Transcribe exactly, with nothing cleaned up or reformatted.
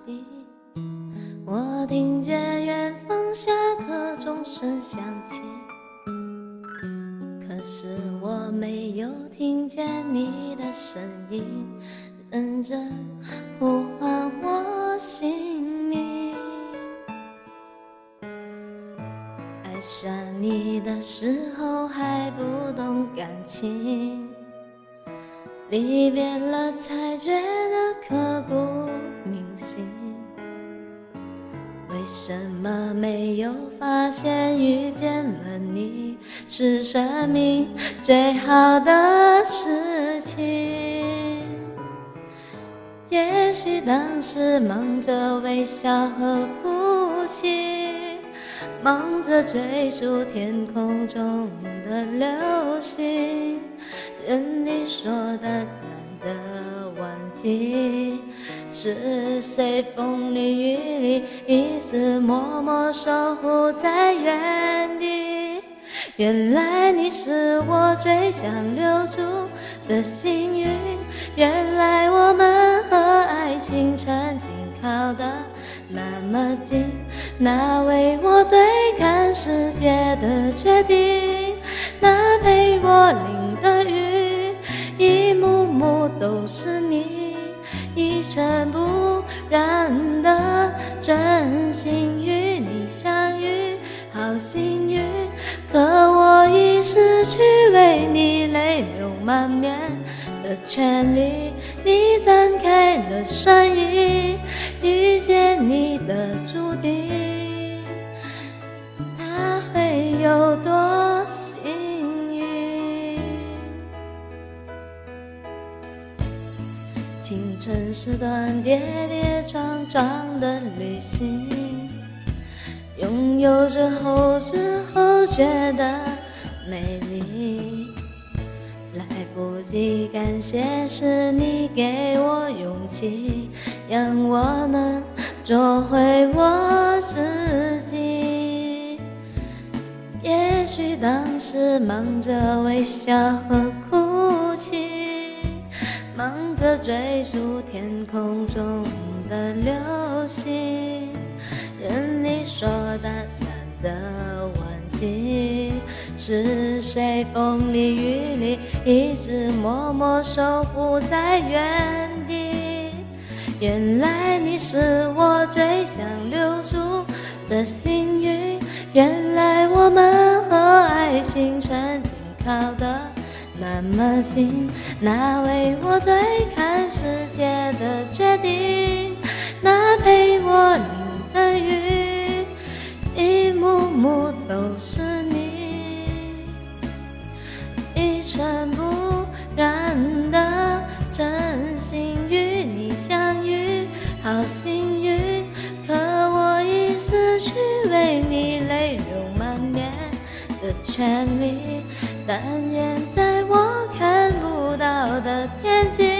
地。我听见远方下课钟声响起，可是我没有听见你的声音，认真呼唤我姓名。爱上你的时候还不懂感情，离别了才觉得刻骨铭心。为什么没有发现遇见了你是生命最好的事情？也许当时忙着微笑和哭泣，忙着追逐天空中的流星，任你说的懒得忘记，是谁风里雨里一直默默守护在原地。原来你是我最想留住的幸运，原来我们和爱情曾经靠得那么近，那为我对抗世界的决定，那陪我淋的雨，一幕幕都是你，一尘不染的真心与你相遇，好幸运。可我已失去为你泪流满面的权利，你展开了双翼，遇见你的注定，它会有多幸运？青春是段跌跌撞撞的旅行，拥有之后之后觉得美丽，来不及感谢是你给我勇气，让我能做回我自己。也许当时忙着微笑和哭泣，忙着追逐天空中的流星，任你说的懒得忘记，是谁风里雨里一直默默守护在原地。原来你是我最想留住的幸运，原来我们和爱情曾经靠得那么近，那为我对抗世界的决定，那陪我淋的雨，一幕幕都是你，一尘不染的真心与你相遇，好幸运。可我已失去为你泪流满面的权利，但愿在我看不到的天际，